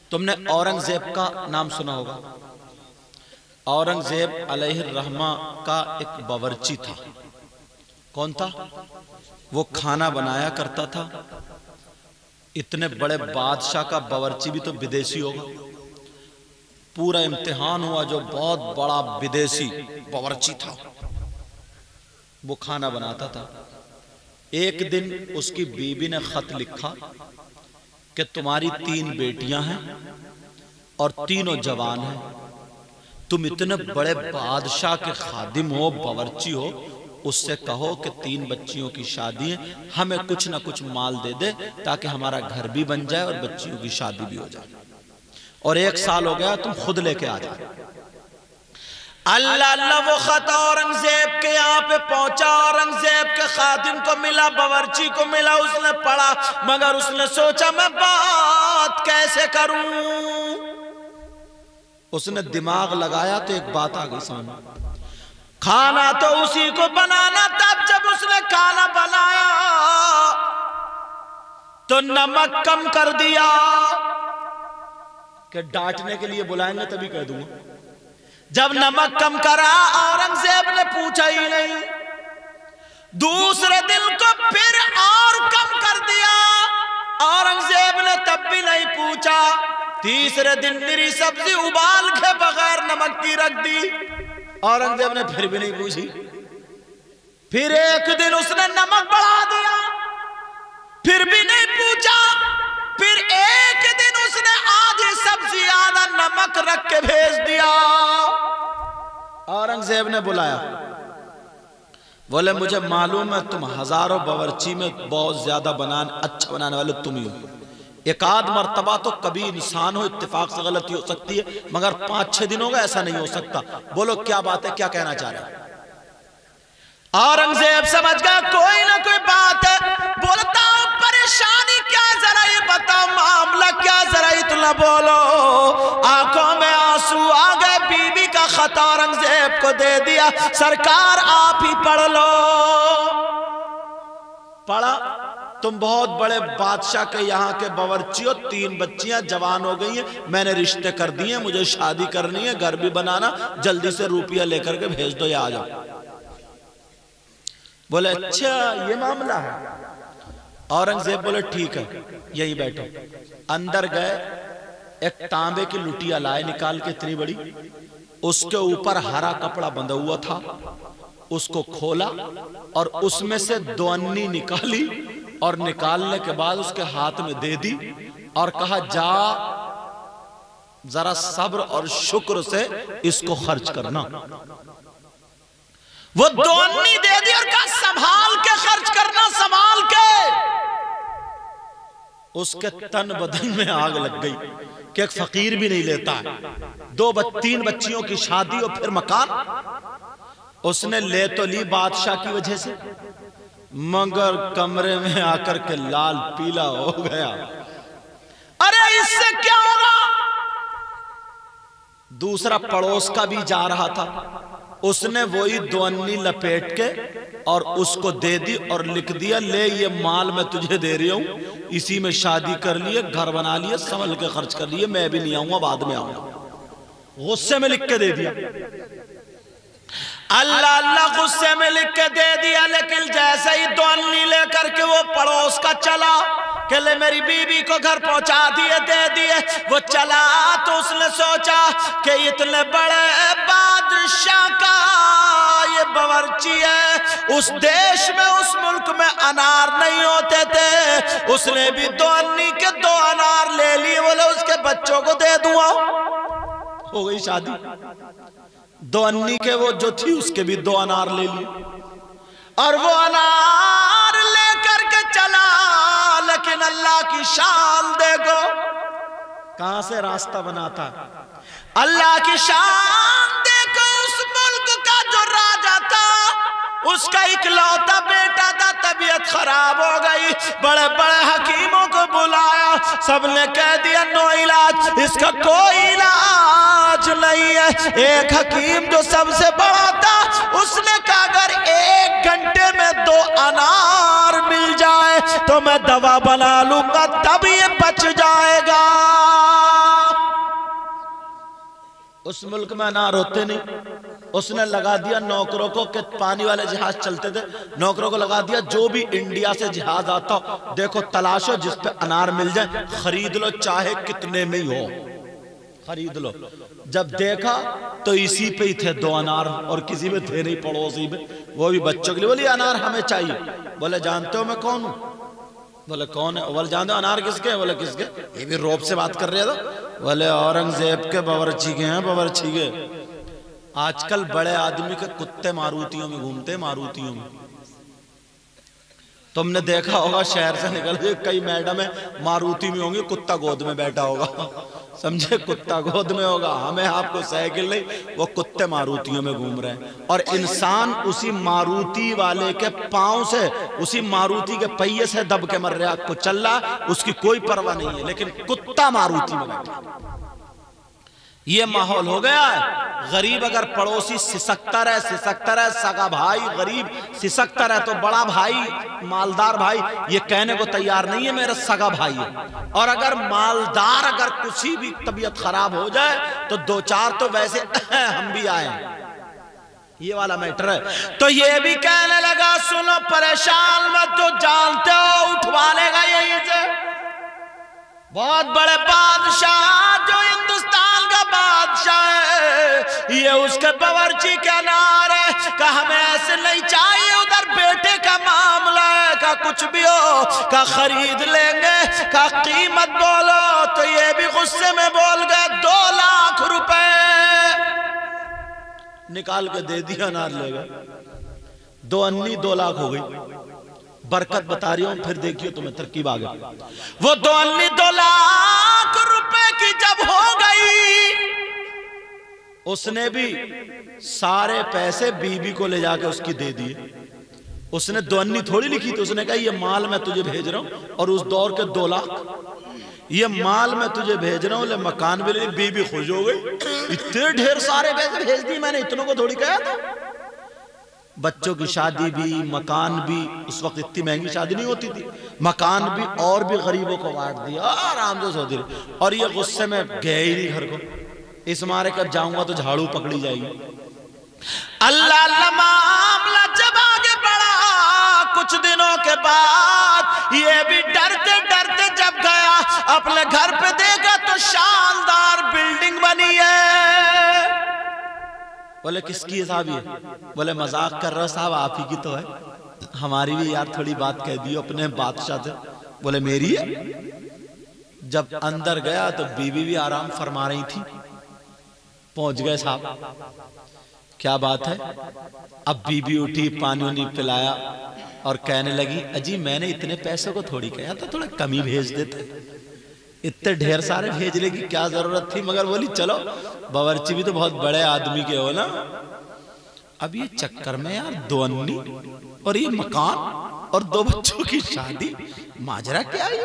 तुमने औरंगजेब का नाम सुना होगा। औरंगजेब अलैहिर्रहमा का एक बावर्ची था। कौन था वो? खाना बनाया करता था। इतने बड़े बादशाह का बावर्ची भी तो विदेशी होगा। पूरा इम्तिहान हुआ, जो बहुत बड़ा विदेशी बावर्ची था वो खाना बनाता था। एक दिन उसकी बीवी ने खत लिखा कि तुम्हारी 3 बेटियां हैं और तीनों जवान हैं। तुम इतने बड़े बादशाह के खादिम हो, बावर्ची हो, उससे कहो कि 3 बच्चियों की शादी है, हमें कुछ ना कुछ माल दे दे ताकि हमारा घर भी बन जाए और बच्चियों की शादी भी हो जाए। और 1 साल हो गया, तुम खुद लेके आ जाओ। अल्लाह अल्लाह, वो खत औरंगजेब के यहाँ पे पहुंचा। औरंगजेब के खादिम को मिला, बावर्ची को मिला। उसने पढ़ा, मगर उसने सोचा मैं बात कैसे करूं। उसने दिमाग लगाया तो एक बात आ गई सामने। खाना तो उसी को बनाना था। जब उसने खाना बनाया तो नमक कम कर दिया। कि डांटने के लिए बुलाएंगे तभी कह दूंगा। जब नमक कम करा, औरंगजेब ने पूछा ही नहीं। दूसरे दिन को फिर और कम कर दिया, औरंगजेब ने तब भी नहीं पूछा। तीसरे दिन मेरी सब्जी उबाल के बगैर नमक की रख दी, औरंगजेब ने फिर भी नहीं पूछी। फिर एक दिन उसने नमक बढ़ा दिया, फिर भी नहीं पूछा। फिर एक दिन उसने आधी सब्जी आधा नमक रख के भेज दिया। औरंगजेब ने बुलाया, बोले मुझे मालूम है तुम हजारों बावर्ची में बहुत ज्यादा अच्छा बनाने वाले तुम ही हो। एक आध मर्तबा तो कभी इंसान हो, इत्तेफाक से गलती हो सकती है, मगर 5-6 दिन होगा ऐसा नहीं हो सकता। बोलो क्या बात है, क्या कहना चाह रहे हैं? औरंगजेब समझ गया कोई ना कोई बात है। बोलता हूं परेशानी क्या, जरा ये बताओ मामला क्या, जरा इतना बोलो। आंखों में आंसू आ गए। बीवी का खत औरंगजेब को दे दिया, सरकार आप ही पढ़ लो। पढ़ा, तुम बहुत बड़े बादशाह के यहाँ के बावर्ची हो, 3 बच्चियां जवान हो गई हैं, मैंने रिश्ते कर दिए, मुझे शादी करनी है, घर भी बनाना, जल्दी से रुपया लेकर के भेज दो या आ जाओ। बोले अच्छा ये मामला है। औरंगजेब बोले ठीक है, यहीं बैठो। अंदर गए, एक तांबे की लुटिया लाए निकाल के, इतनी बड़ी, उसके ऊपर हरा कपड़ा बंधा हुआ था। उसको खोला और उसमें से 2 अन्नी निकाली और निकालने के बाद उसके हाथ में दे दी और कहा जा जरा सब्र और शुक्र से इसको खर्च करना। वो 2 अन्नी दे दी और कहा संभाल के खर्च करना, संभाल के। उसके तन बदन में आग लग गई कि एक फकीर भी नहीं लेता है। 2-3 बच्चियों की शादी और फिर मकान। उसने ले तो ली बादशाह की वजह से, मगर कमरे में आकर के लाल पीला हो गया। अरे इससे क्या होगा? दूसरा पड़ोस का भी जा रहा था, उसने वही 2 अन्नी लपेट के और उसको दे दी और लिख दिया ले ये माल मैं तुझे दे रही हूं, इसी में शादी कर लिए, घर बना लिए, संभल के खर्च कर लिए, मैं भी नहीं आऊंगा, बाद में आऊंगा। गुस्से में लिख के दे दिया। अल्लाह अल्लाह, गुस्से में लिख के दे दिया। लेकिन जैसे ही 2 अन्नी लेकर के वो पड़ोस का चला कि ले मेरी बीवी को घर पहुंचा दिए, दे दिए, वो चला तो उसने सोचा कि इतने बड़े बादशाह का ये बावर्ची है, उस देश में उस मुल्क में अनार नहीं होते थे, उसने भी 2 अन्नी के 2 अनार ले लिए। बोले उसके बच्चों को दे दूंगा, हो गई शादी। 2 अन्नी के वो जो थी उसके भी 2 अनार ले लिए और वो अनार लेकर के चला। लेकिन अल्लाह की शान देखो कहां से रास्ता बनाता, अल्लाह की शान देखो। उस मुल्क का जो राजा था उसका इकलौता बेटा था, तबीयत खराब हो गई, बड़े बड़े हकीमों को बुलाया, सबने कह दिया नो इलाज, इसका कोई इलाज नहीं है। एक हकीम जो सबसे बड़ा था उसने कहा अगर 1 घंटे में 2 अनार मिल जाए तो मैं दवा बना लूंगा, तब ये बच जाएगा। उस मुल्क में अनार होते नहीं। उसने लगा दिया नौकरों को कि पानी वाले जहाज चलते थे, नौकरों को लगा दिया जो भी इंडिया से जहाज आता देखो तलाशो जिस पे अनार मिल जाए, खरीद लो चाहे कितने में ही हो, खरीद लो। जब देखा तो इसी पे ही थे 2 अनार और किसी में थे नहीं पड़ोसी में, वो भी बच्चों के लिए। बोले अनार हमें चाहिए। बोले जानते हो मैं कौन हूं? बोले कौन है? बोले जानते हो अनार किसके? बोले किसके? ये भी रौब से बात कर रहे थे। बोले औरंगजेब के, बावर्ची के हैं, बावर्ची के। आजकल बड़े आदमी के कुत्ते मारुतियों में घूमते, मारुतियों में। तुमने देखा होगा शहर से निकल के कई मैडम है मारुति में होंगी, कुत्ता गोद में बैठा होगा, समझे, कुत्ता गोद में होगा। हमें आपको साइकिल नहीं, वो कुत्ते मारुतियों में घूम रहे हैं। और इंसान उसी मारुति वाले के पांव से, उसी मारुति के पहिए से दब के मर रहा, कुचल रहा, उसकी कोई परवाह नहीं है, लेकिन कुत्ता मारुति में बैठा। ये माहौल हो गया है। गरीब अगर पड़ोसी सिसकता रहे, सगा भाई गरीब सिसकता रहे, तो बड़ा भाई मालदार भाई ये कहने को तैयार नहीं है मेरा सगा भाई है। और अगर मालदार अगर कुछ भी तबीयत खराब हो जाए तो 2-4 तो वैसे हम भी आए, ये वाला मैटर है। तो ये भी कहने लगा सुनो परेशान मत, जो जानते हो उठवा लेगा यहीं से। बहुत बड़े बादशाह जो हिंदुस्तान का बादशाह है, ये उसके बावर्ची का नार है का हमें ऐसे नहीं चाहिए, उधर बेटे का मामला है का कुछ भी हो का खरीद लेंगे का कीमत बोलो। तो ये भी गुस्से में बोल गए 2 लाख रुपए निकाल के दे दिया, अनार ले गए। 2 अन्नी 2 लाख हो गई। बरकत बता रही हूं, फिर देखिए तुम्हें तरकीब आ गई। वो 2 अन्नी 2 लाख रुपए की जब हो गई, उसने भी सारे पैसे बीबी को ले जाके उसकी दे दिए। उसने 2 अन्नी थोड़ी लिखी थी, उसने कहा ये माल मैं तुझे भेज रहा हूं, और उस दौर के 2 लाख ये माल मैं तुझे भेज रहा हूं, ले मकान भी ले। बीबी खुश हो गई, इतने ढेर सारे पैसे भेज दिए मैंने, इतनों को थोड़ी कहा था। बच्चों की शादी भी, मकान भी, उस वक्त इतनी महंगी शादी नहीं होती थी, मकान भी और भी गरीबों को बांट दिया, आराम से सोती रही। और ये गुस्से में गए ही नहीं घर को, इस मारे कब जाऊंगा तो झाड़ू पकड़ी जाएगी। अल्लाह अल्लाह मामला जब आगे बढ़ा, कुछ दिनों के बाद ये भी डरते डरते जब गया अपने घर पे देखा तो शानदार बिल्डिंग बनी है। बोले किसकी है साहब ये? बोले मजाक कर रहा साहब, आप ही की तो है। हमारी भी यार थोड़ी बात कह दी अपने बादशाह से। बोले मेरी है। जब अंदर गया तो बीवी भी आराम फरमा रही थी। पहुंच गए साहब, क्या बात है? अब बीबी उठी, पानी उनी पिलाया और कहने लगी अजी मैंने इतने पैसों को थोड़ी कहा था, थोड़ा कम ही भेज देते, इतने ढेर सारे भेजने की क्या जरूरत थी। मगर बोली चलो बावर्ची भी तो बहुत बड़े आदमी के हो ना। अब ये चक्कर में यार 2 अन्नी और ये मकान और 2 बच्चों की शादी, माजरा क्या है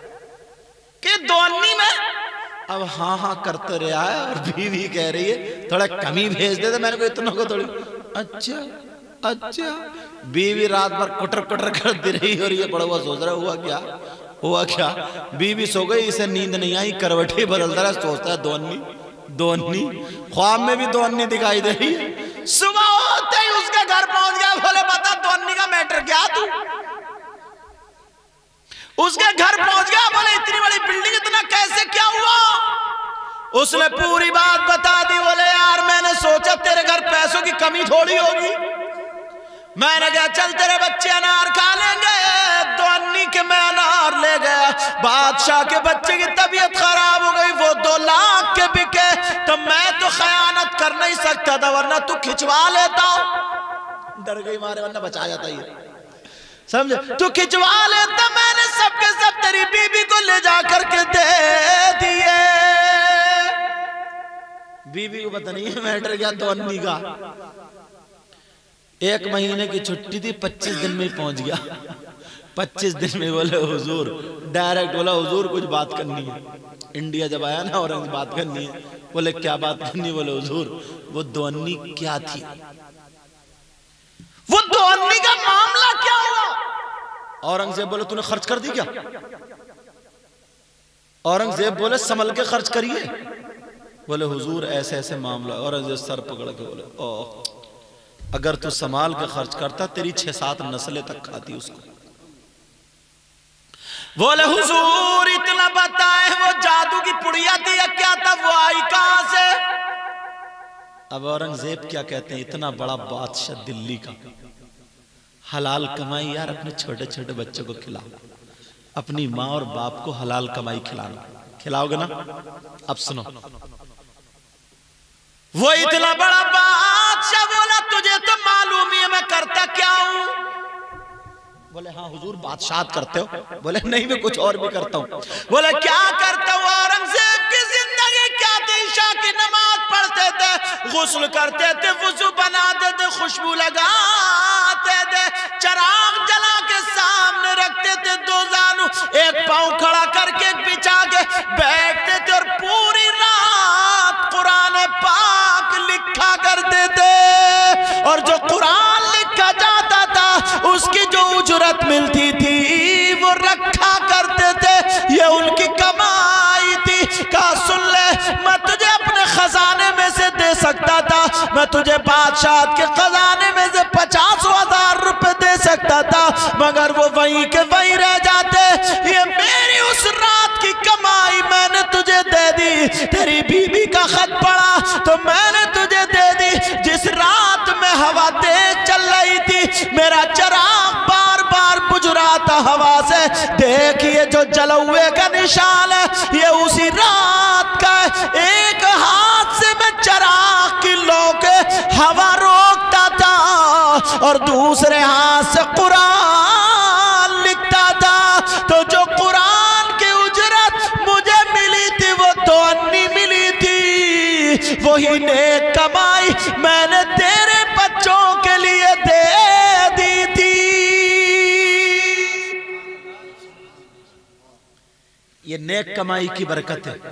कि 2 अन्नी में। अब हाँ हाँ करते रहा है और बीवी कह रही है थोड़ा कमी भेज देते, मैंने को इतनों को थोड़ी। अच्छा अच्छा, बीवी रात भर कुटर कुटर करती रही और ये बड़ा हुआ सोच रहा हुआ क्या। बीवी सो गई, इसे नींद नहीं आई, करवटी बदलता रहा, सोचता है 2 अन्नी। ख्वाब में भी 2 अन्नी दिखाई दे रही है। सुबह होते ही उसके घर पहुंच गया। बोले बता 2 अन्नी का मैटर क्या तू? उसके घर पहुंच गया। बोले इतनी बड़ी बिल्डिंग, इतना कैसे, क्या हुआ? उसने पूरी बात बता दी। बोले यार मैंने सोचा तेरे घर पैसों की कमी थोड़ी होगी, मैंने कहा चल तेरे बच्चे अनार खा लेंगे। 2 अन्नी के मैं अनार ले गया। बादशाह के बच्चे की तबीयत खराब हो गई, वो 2 लाख के बिके। तो मैं तो खयानत कर नहीं सकता था, वरना तू खिंचवा लेता। डर गई मारे, वरना बचा जाता ये, समझे? तू खिंचवा लेता, मैंने सबके सब तेरी बीबी को ले जाकर के दे दिए। बीबी को पता नहीं है मैटर क्या 2 अन्नी का। 1 महीने की छुट्टी थी, 25 दिन में पहुंच गया। 25 दिन में बोले हुजूर, डायरेक्ट बोला हुजूर कुछ बात करनी है। इंडिया जब आया ना और बात करनी है। बोले क्या बात करनी? बोले हुजूर वो 2 अन्नी क्या थी, वो 2 अन्नी का मामला क्या हुआ? औरंगजेब बोले तूने खर्च कर दी क्या? औरंगजेब बोले संभल के खर्च करिए, बोले हुजूर ऐसे ऐसे मामला। औरंगजेब सर पकड़ के बोले ओ, अगर तू संभाल के खर्च करता तेरी 6-7 नस्लें तक खाती उसको। बोले हुजूर इतना बताए वो जादू की पुड़िया थी या क्या था, वो आई कहां से? अब औरंगजेब क्या कहते हैं, इतना बड़ा बादशाह दिल्ली का, हलाल कमाई यार अपने छोटे छोटे बच्चों को खिलाओ, अपनी माँ और बाप को हलाल कमाई खिलाना, खिलाओगे ना? अब सुनो, वो इतना बड़ा बादशाह बोला तुझे तो मालूम ही है मैं करता क्या हूं? बोले हाँ हुजूर बादशाहत करते हो? बोले नहीं मैं कुछ और भी करता हूं। बोले क्या करता हूं? औरंगजेब की जिंदगी क्या थी? ईशा की नमाज पढ़ते थे, गुस्ल करते थे, वुजू बनाते थे, खुशबू लगाते थे, चिराग जला के सामने रखते थे, 2 जानू एक पांव खड़ा करके बिछा के बैठते थे और पूरी रात कुरान पाक लिखा करते थे। और जो कुरान लिखा जाता था उसकी जो उजरत मिलती थी वो रखा करते थे, ये उनकी कमाई थी। कहा सुन ले, मैं तुझे अपने खजाने में से दे सकता था, मैं तुझे बादशाह के खजाने में से 50,000 रुपए दे सकता था, मगर वो वहीं के वहीं रह जाते। ये मेरी उस रात की कमाई मैंने तुझे दे दी। तेरी बीबी का खत पड़ा तो मैंने तुझे दे दी। जिस रात में हवा तेज चल रही थी, मेरा चिराग बार बार बुझ रहा था हवा से, देखिए जो जलौए का निशान है ये उसी रात का है। एक हाथ से मैं चिराग की लो के हवा रोकता था और दूसरे हाथ से कुरान लिखता था। तो जो कुरान की उजरत मुझे मिली थी वो 2 अन्नी मिली थी, वही नेक कमाई मैंने तेरे बच्चों के लिए दे दी थी। ये नेक कमाई की बरकत है।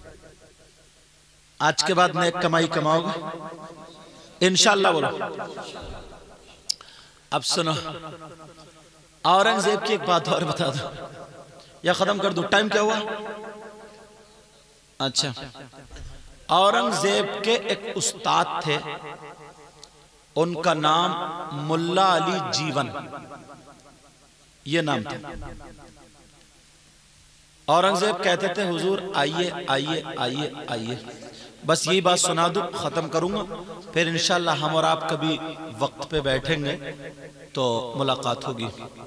आज के बाद नेक कमाई कमाओगे इंशाअल्लाह। बोलो अब सुनो, औरंगजेब की एक बात और बता दो या खत्म कर दूं? टाइम क्या हुआ? अच्छा, औरंगजेब के एक उस्ताद थे, उनका नाम मुल्ला अली जीवन, ये नाम था। औरंगजेब कहते थे हुजूर आइए आइए आइए आइए, बस यही बात सुना दूं खत्म करूंगा, फिर इंशाल्लाह हम और आप कभी वक्त पे बैठेंगे तो मुलाकात होगी।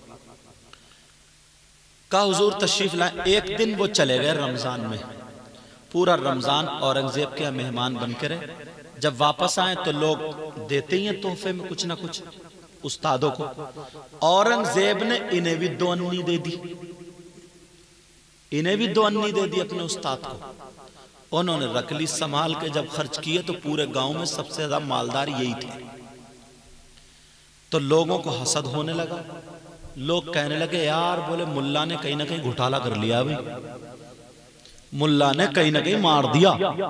कहा हुजूर तशरीफ लाए। एक दिन वो चले गए रमजान में, पूरा रमजान औरंगजेब के मेहमान बन के रहे। जब वापस आए तो लोग देते ही हैं तोहफे में कुछ ना कुछ उस्तादों को। औरंगजेब ने इन्हें भी 2 अन्नी दे दी, इन्हें भी 2 अन्नी दे दी अपने उस्ताद को। उन्होंने रख ली संभाल के। जब खर्च किए तो पूरे गांव में सबसे ज्यादा मालदार यही थे। तो लोगों को हसद होने लगा, लोग कहने लगे यार बोले मुल्ला ने कहीं ना कहीं घोटाला कर लिया, भाई मुल्ला ने कहीं ना कहीं मार दिया,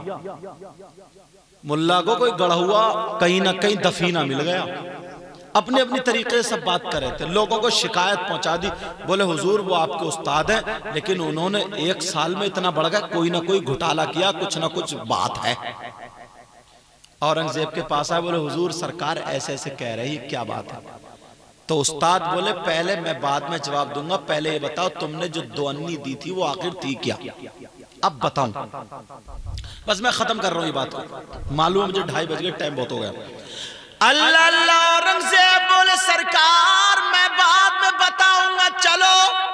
मुल्ला को कोई गढ़ा हुआ कहीं ना कहीं दफीना मिल गया। अपने अपनी तरीके से सब बात कर रहे थे, लोगों को शिकायत पहुंचा दी। बोले हुजूर वो आपके उस्ताद हैं, लेकिन उन्होंने 1 साल में इतना बढ़ गया, कोई ना कोई घोटाला किया, कुछ ना कुछ बात है। औरंगजेब के पास आए, बोले हुजूर सरकार ऐसे ऐसे कह रही, क्या बात है? तो उस्ताद बोले पहले मैं बाद में जवाब दूंगा, पहले ये बताओ तुमने जो 2 अन्नी दी थी वो आखिर थी क्या? अब बताऊं? बस मैं खत्म कर रहा हूं ये बात को, मालूम है मुझे 2:30 बज गए, टाइम बहुत हो गया। अल्लाह अल्लाह। औरंगजेब बोले सरकार मैं बाद में बताऊंगा, चलो।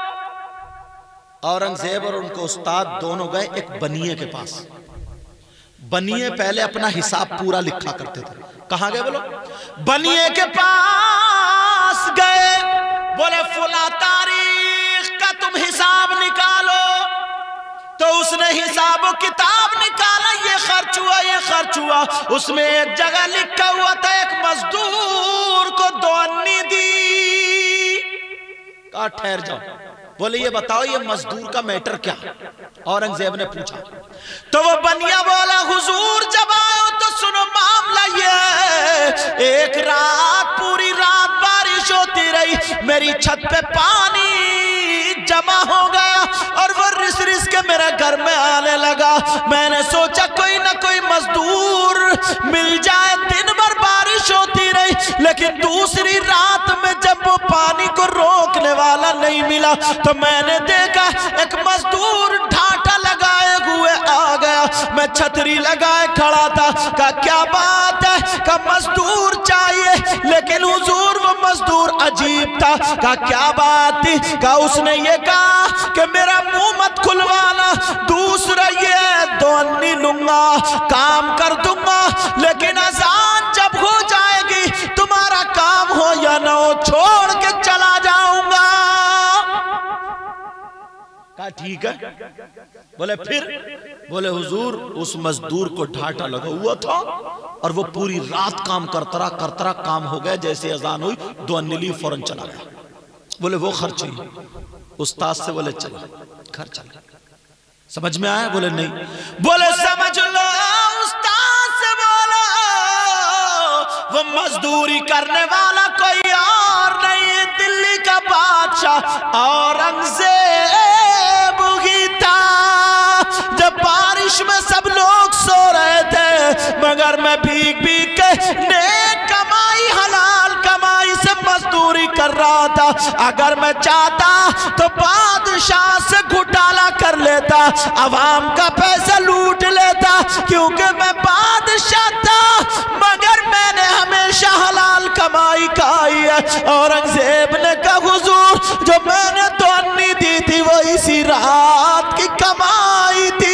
औरंगजेब और उनको उस्ताद दोनों गए एक बनिए के पास। बनिए पहले अपना हिसाब पूरा लिखा करते थे। कहां गए बोलो? बनिए के पास गए। बोले फुला तारीख का तुम हिसाब निकालो। तो उसने हिसाब किताब निकाला, ये खर्च हुआ, ये खर्च हुआ। उसमें एक जगह लिखा हुआ था एक मजदूर को 2 अन्नी दी। कहा ठहर जाओ, बोले ये बताओ ये मजदूर का मैटर क्या? औरंगजेब ने पूछा। तो वो बनिया बोला हुजूर जब आयो तो सुनो मामला ये, एक रात पूरी रात बारिश होती रही, मेरी छत पे पानी जमा हो गया और वो रिस रिस के मेरे घर में आने लगा। मैंने सोचा कोई ना कोई लेकिन दूसरी रात में जब वो पानी को रोकने वाला नहीं मिला तो मैंने देखा एक मजदूर ढांटा लगाए हुए आ गया। मैं छतरी लगाए खड़ा था। कहा क्या बात है? कहा मजदूर चाहिए। लेकिन हुजूर वो मजदूर अजीब था। कहा क्या बात थी? कहा उसने ये कहा कि मेरा मुंह मत खुलवाना, दूसरा ये 2 अन्नी लूंगा, काम कर दूंगा, लेकिन अजान जब हो जाएगी तुम्हारा काम हो या ना हो छोड़ के चला जाऊंगा। कहा ठीक है। बोले फिर? बोले हुजूर उस मजदूर को ढांटा लगा हुआ था और वो पूरी रात काम करतरा काम हो गया। जैसे अजान हुई 2 अन्नी ली, फौरन चला गया। बोले वो खर्च हुई। उस्ताद से बोले चलो घर चल। समझ में आया? बोले नहीं। बोले समझ लो उस्ताद से बोलो वो मजदूरी करने वाला कोई और नहीं, दिल्ली का बादशाह औरंगजेब ही था। जब बारिश में सब लोग सो रहे थे मगर मैं भीग भीग के नेक कमाई हलाल कमाई से मजदूरी कर रहा था। अगर मैं चाहता तो बादशाह से घोटाला कर लेता, अवाम का पैसा लूट लेता, क्योंकि मैं बादशाह था मगर मैंने हमेशा हलाल कमाई खाई है। औरंगजेब ने कहा हुजूर जो मैंने 2 अन्नी दी थी वो इसी रात की कमाई थी।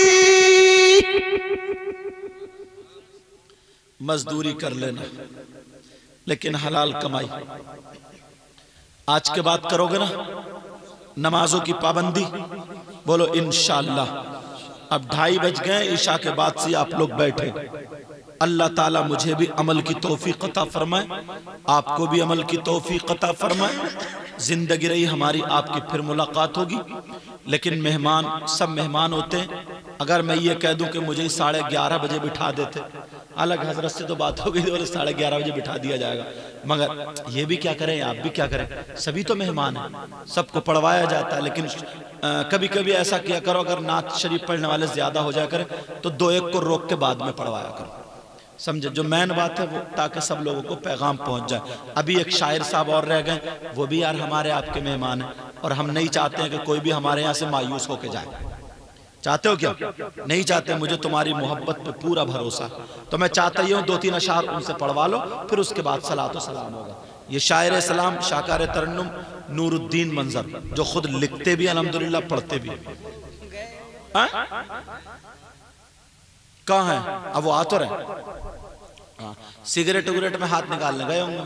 मजदूरी कर लेना लेकिन हलाल कमाई। आज के बाद करोगे ना नमाजों की पाबंदी? बोलो इंशाअल्लाह। अब 2:30 बज गए, ईशा के बाद से आप लोग बैठे। अल्लाह ताला मुझे भी अमल की तौफीक अता फरमाए, आपको भी अमल की तौफीक अता फरमाए। जिंदगी रही हमारी, आपकी फिर मुलाकात होगी। लेकिन मेहमान सब मेहमान होते हैं। अगर मैं ये कह दूं कि मुझे 11:30 बजे बिठा देते, अलग हजरत से तो बात हो गई, बोले 11:30 बजे बिठा दिया जाएगा। मगर ये भी क्या करें, आप भी क्या करें, सभी तो मेहमान हैं, सबको पढ़वाया जाता है। लेकिन कभी कभी ऐसा किया करो, अगर नात शरीफ पढ़ने वाले ज्यादा हो जाया करें तो 2-1 को रोक के बाद में पढ़वाया करो। समझे? जो मेन बात है वो, ताकि सब लोगों को पैगाम पहुंच जाए। अभी एक शायर साहब और रह गए, वो भी यार हमारे आपके मेहमान हैं और हम नहीं चाहते हैं कि कोई भी हमारे यहाँ से मायूस होके जाए। चाहते हो क्या? नहीं चाहते। मुझे तुम्हारी मोहब्बत पे पूरा भरोसा, तो मैं चाहता ही हूँ 2-3 अशार उनसे पढ़वा लो, फिर उसके बाद सलात व सलाम होगा। ये शायर सलाम शाकार तरन्नुम नूरुद्दीन मंजर, जो खुद लिखते भी अल्हम्दुलिल्लाह, पढ़ते भी। कहाँ है? अब वो आ तो रहे। सिगरेट उगरेट में हाथ निकालने गए होंगे।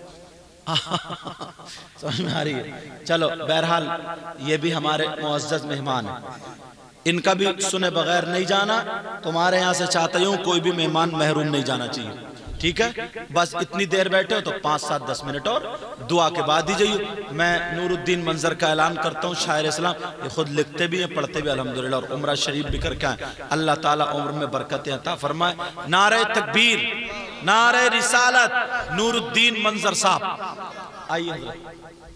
समझ में आ रही है? चलो बहरहाल ये भी हमारे मुअज़्ज़ज़ मेहमान हैं, इनका भी सुने बगैर नहीं जाना। तुम्हारे यहाँ से चाहता हूँ कोई भी मेहमान महरूम नहीं जाना चाहिए, ठीक है? बस इतनी देर बैठे हो तो 5-7-10 मिनट और दुआ के बाद ही जाइए। मैं नूरुद्दीन मंजर का ऐलान करता हूँ, शायर इस्लाम, ये खुद लिखते भी हैं पढ़ते भी अल्हम्दुलिल्लाह, और उम्रा शरीफ भी करके आए। अल्लाह ताला उम्र में बरकतें अता फरमाए। नारे तकबीर, नारे रिसालत, नूरुद्दीन मंजर साहब आइए।